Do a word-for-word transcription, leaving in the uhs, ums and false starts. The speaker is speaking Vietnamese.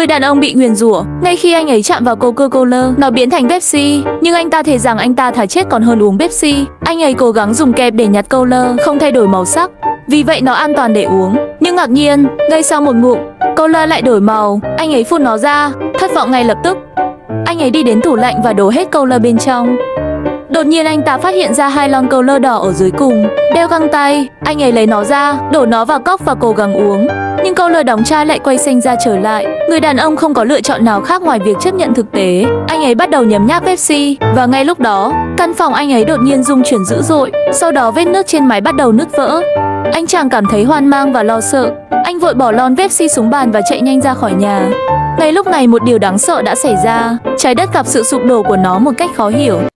Người đàn ông bị nguyền rủa. Ngay khi anh ấy chạm vào Coca-Cola, nó biến thành Pepsi. Nhưng anh ta thề rằng anh ta thà chết còn hơn uống Pepsi. Anh ấy cố gắng dùng kẹp để nhặt cola, không thay đổi màu sắc. Vì vậy nó an toàn để uống. Nhưng ngạc nhiên, ngay sau một ngụm, cola lại đổi màu. Anh ấy phun nó ra, thất vọng ngay lập tức. Anh ấy đi đến tủ lạnh và đổ hết cola bên trong. Đột nhiên anh ta phát hiện ra hai lon cola đỏ ở dưới cùng. Đeo găng tay, anh ấy lấy nó ra, đổ nó vào cốc và cố gắng uống. Nhưng cola đóng chai lại quay xanh ra trở lại. Người đàn ông không có lựa chọn nào khác ngoài việc chấp nhận thực tế. Anh ấy bắt đầu nhấm nháp Pepsi. Và ngay lúc đó, căn phòng anh ấy đột nhiên rung chuyển dữ dội. Sau đó vết nước trên máy bắt đầu nứt vỡ. Anh chàng cảm thấy hoang mang và lo sợ. Anh vội bỏ lon Pepsi xuống bàn và chạy nhanh ra khỏi nhà. Ngay lúc này một điều đáng sợ đã xảy ra. Trái đất gặp sự sụp đổ của nó một cách khó hiểu.